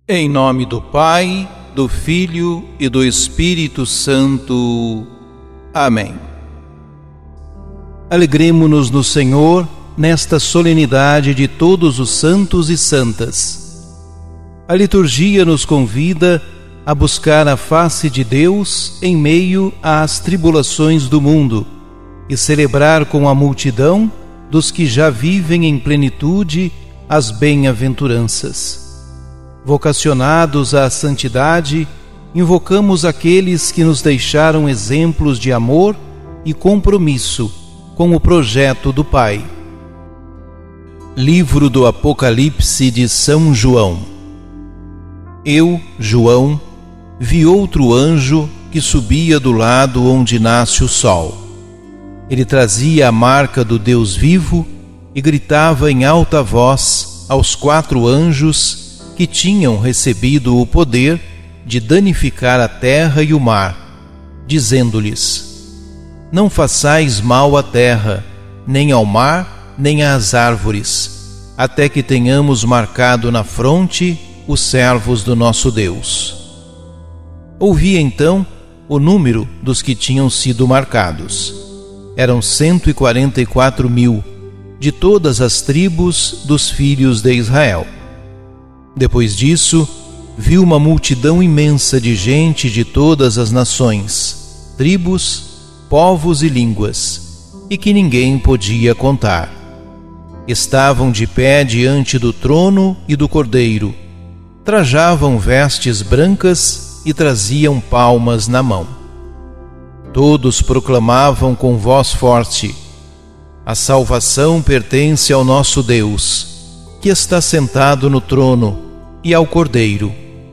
Em nome do Pai, do Filho e do Espírito Santo. Amém. Alegremo-nos no Senhor nesta solenidade de todos os santos e santas. A liturgia nos convida a buscar a face de Deus em meio às tribulações do mundo e celebrar com a multidão dos que já vivem em plenitude as bem-aventuranças. Vocacionados à santidade, invocamos aqueles que nos deixaram exemplos de amor e compromisso com o projeto do Pai. Livro do Apocalipse de São João. Eu, João, vi outro anjo que subia do lado onde nasce o sol. Ele trazia a marca do Deus vivo e gritava em alta voz aos 4 anjos que tinham recebido o poder de danificar a terra e o mar, dizendo-lhes: não façais mal à terra, nem ao mar, nem às árvores, até que tenhamos marcado na fronte os servos do nosso Deus. Ouvi então o número dos que tinham sido marcados. Eram 144.000, de todas as tribos dos filhos de Israel. Depois disso, vi uma multidão imensa de gente de todas as nações, tribos, povos e línguas, e que ninguém podia contar. Estavam de pé diante do trono e do Cordeiro, trajavam vestes brancas e traziam palmas na mão. Todos proclamavam com voz forte: a salvação pertence ao nosso Deus, que está sentado no trono, e ao Cordeiro.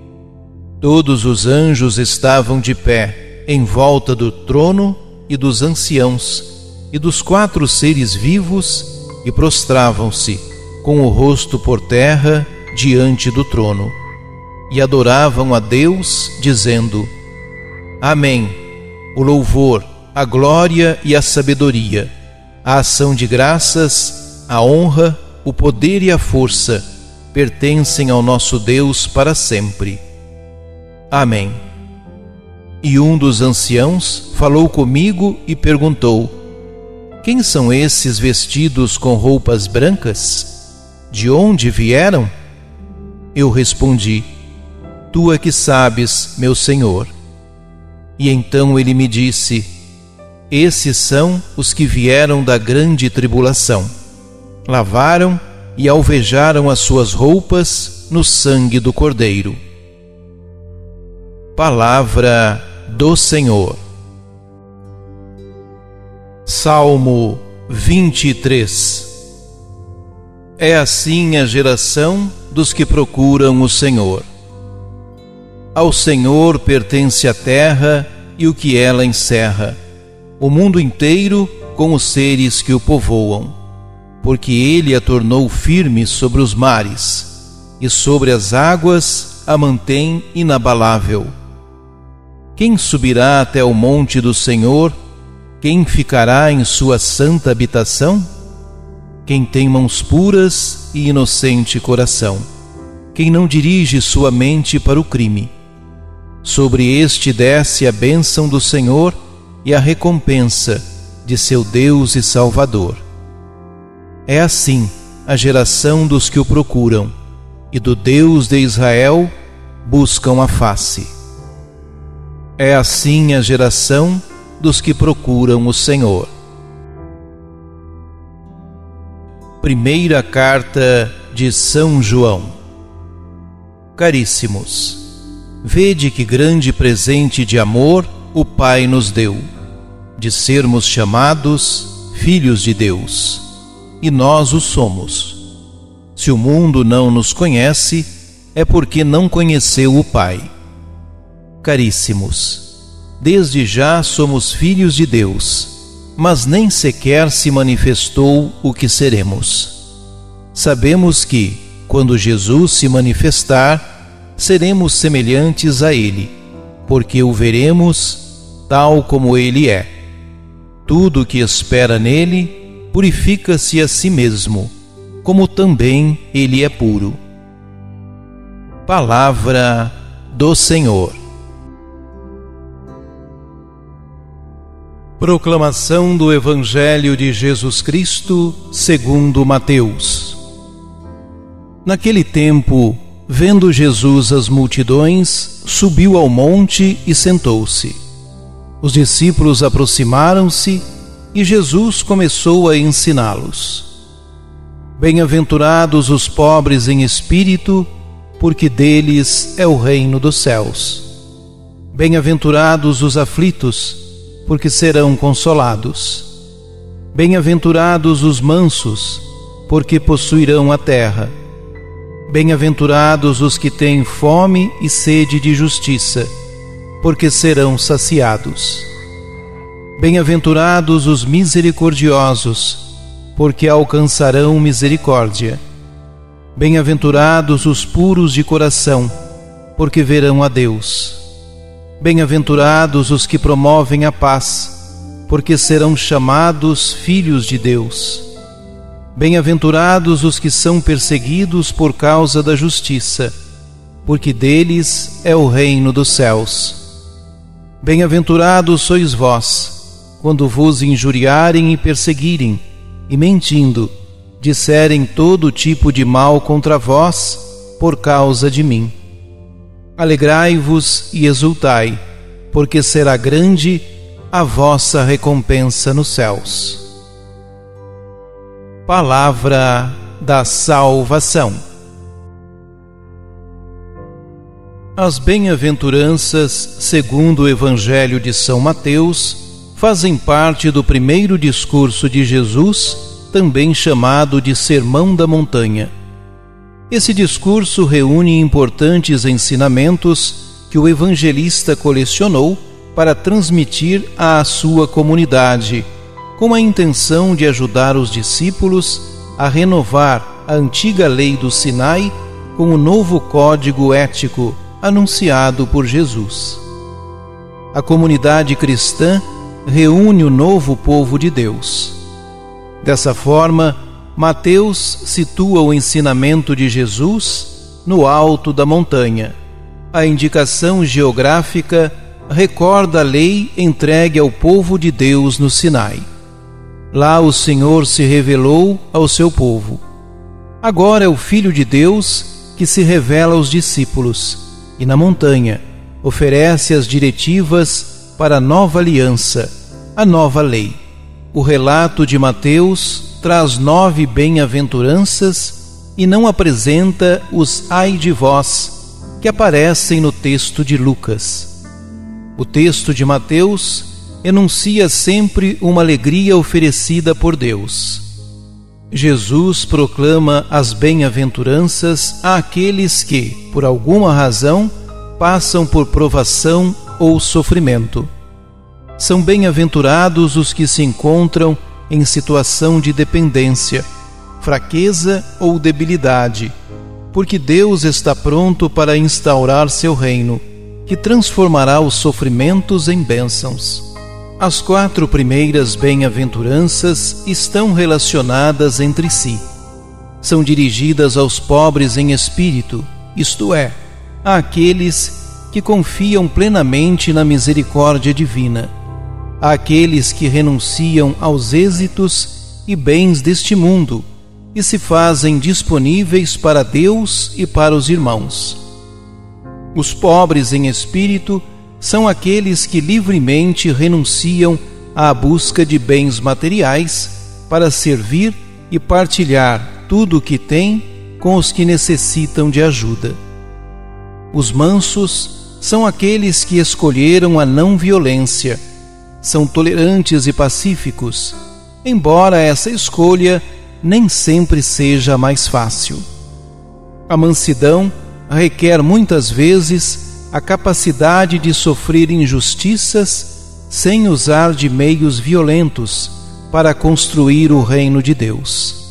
Todos os anjos estavam de pé em volta do trono e dos anciãos e dos 4 seres vivos e prostravam-se com o rosto por terra diante do trono e adoravam a Deus, dizendo: Amém. O louvor, a glória e a sabedoria, a ação de graças, a honra, o poder e a força pertencem ao nosso Deus para sempre. Amém. E um dos anciãos falou comigo e perguntou: quem são esses vestidos com roupas brancas? De onde vieram? Eu respondi: tu é que sabes, meu Senhor. E então ele me disse: esses são os que vieram da grande tribulação. Lavaram e alvejaram as suas roupas no sangue do Cordeiro. Palavra do Senhor. Salmo 23. É assim a geração dos que procuram o Senhor. Ao Senhor pertence a terra e o que ela encerra, o mundo inteiro com os seres que o povoam. Porque Ele a tornou firme sobre os mares, e sobre as águas a mantém inabalável. Quem subirá até o monte do Senhor? Quem ficará em sua santa habitação? Quem tem mãos puras e inocente coração, quem não dirige sua mente para o crime. Sobre este desce a bênção do Senhor e a recompensa de seu Deus e Salvador. É assim a geração dos que o procuram, e do Deus de Israel buscam a face. É assim a geração dos que procuram o Senhor. Primeira carta de São João. Caríssimos, vede que grande presente de amor o Pai nos deu, de sermos chamados filhos de Deus. E nós o somos. Se o mundo não nos conhece, é porque não conheceu o Pai. Caríssimos, desde já somos filhos de Deus, mas nem sequer se manifestou o que seremos. Sabemos que, quando Jesus se manifestar, seremos semelhantes a Ele, porque o veremos tal como Ele é. Tudo o que espera nele purifica-se a si mesmo, como também ele é puro. Palavra do Senhor. Proclamação do Evangelho de Jesus Cristo segundo Mateus. Naquele tempo, vendo Jesus as multidões, subiu ao monte e sentou-se. Os discípulos aproximaram-se e Jesus começou a ensiná-los. Bem-aventurados os pobres em espírito, porque deles é o reino dos céus. Bem-aventurados os aflitos, porque serão consolados. Bem-aventurados os mansos, porque possuirão a terra. Bem-aventurados os que têm fome e sede de justiça, porque serão saciados. Bem-aventurados os misericordiosos, porque alcançarão misericórdia. Bem-aventurados os puros de coração, porque verão a Deus. Bem-aventurados os que promovem a paz, porque serão chamados filhos de Deus. Bem-aventurados os que são perseguidos por causa da justiça, porque deles é o reino dos céus. Bem-aventurados sois vós, quando vos injuriarem e perseguirem, e mentindo, disserem todo tipo de mal contra vós, por causa de mim. Alegrai-vos e exultai, porque será grande a vossa recompensa nos céus. Palavra da salvação. As bem-aventuranças, segundo o Evangelho de São Mateus, fazem parte do primeiro discurso de Jesus, também chamado de Sermão da Montanha. Esse discurso reúne importantes ensinamentos que o evangelista colecionou para transmitir à sua comunidade, com a intenção de ajudar os discípulos a renovar a antiga lei do Sinai com o novo código ético anunciado por Jesus. A comunidade cristã reúne o novo povo de Deus. Dessa forma, Mateus situa o ensinamento de Jesus no alto da montanha. A indicação geográfica recorda a lei entregue ao povo de Deus no Sinai. Lá o Senhor se revelou ao seu povo. Agora é o Filho de Deus que se revela aos discípulos e na montanha oferece as diretivas para a nova aliança, a nova lei. O relato de Mateus traz 9 bem-aventuranças e não apresenta os ai de vós que aparecem no texto de Lucas. O texto de Mateus enuncia sempre uma alegria oferecida por Deus. Jesus proclama as bem-aventuranças àqueles que, por alguma razão, passam por provação ou sofrimento. São bem-aventurados os que se encontram em situação de dependência, fraqueza ou debilidade, porque Deus está pronto para instaurar seu reino, que transformará os sofrimentos em bênçãos. As 4 primeiras bem-aventuranças estão relacionadas entre si. São dirigidas aos pobres em espírito, isto é, àqueles que confiam plenamente na misericórdia divina, àqueles que renunciam aos êxitos e bens deste mundo e se fazem disponíveis para Deus e para os irmãos. Os pobres em espírito são aqueles que livremente renunciam à busca de bens materiais para servir e partilhar tudo o que têm com os que necessitam de ajuda. Os mansos são aqueles que escolheram a não violência. São tolerantes e pacíficos, embora essa escolha nem sempre seja a mais fácil. A mansidão requer muitas vezes a capacidade de sofrer injustiças sem usar de meios violentos para construir o reino de Deus.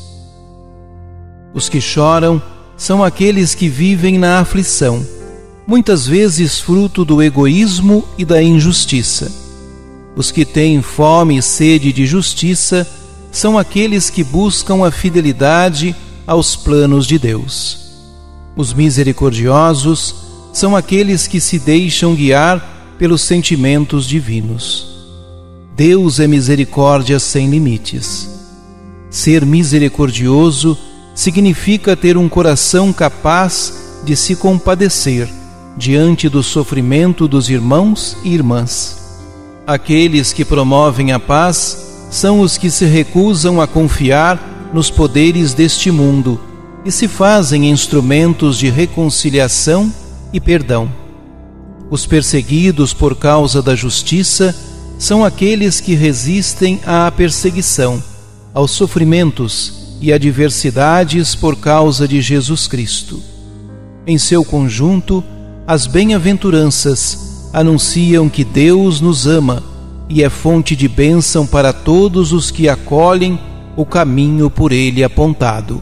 Os que choram são aqueles que vivem na aflição, muitas vezes fruto do egoísmo e da injustiça. Os que têm fome e sede de justiça são aqueles que buscam a fidelidade aos planos de Deus. Os misericordiosos são aqueles que se deixam guiar pelos sentimentos divinos. Deus é misericórdia sem limites. Ser misericordioso significa ter um coração capaz de se compadecer diante do sofrimento dos irmãos e irmãs. Aqueles que promovem a paz são os que se recusam a confiar nos poderes deste mundo e se fazem instrumentos de reconciliação e perdão. Os perseguidos por causa da justiça são aqueles que resistem à perseguição, aos sofrimentos e adversidades por causa de Jesus Cristo. Em seu conjunto, as bem-aventuranças anunciam que Deus nos ama e é fonte de bênção para todos os que acolhem o caminho por Ele apontado.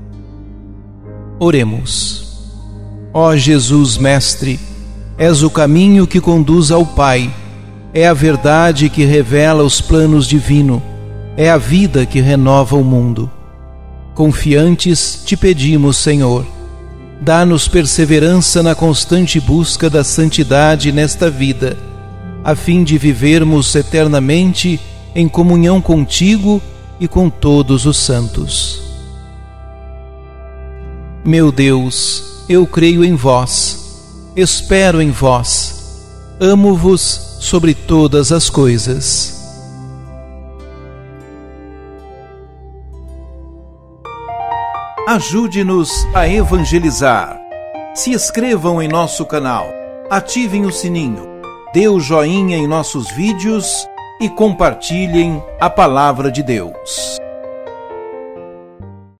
Oremos. Ó Jesus Mestre, és o caminho que conduz ao Pai, é a verdade que revela os planos divinos, é a vida que renova o mundo. Confiantes te pedimos, Senhor, dá-nos perseverança na constante busca da santidade nesta vida, a fim de vivermos eternamente em comunhão contigo e com todos os santos. Meu Deus, eu creio em vós, espero em vós, amo-vos sobre todas as coisas. Ajude-nos a evangelizar. Se inscrevam em nosso canal, ativem o sininho, dê o joinha em nossos vídeos e compartilhem a palavra de Deus.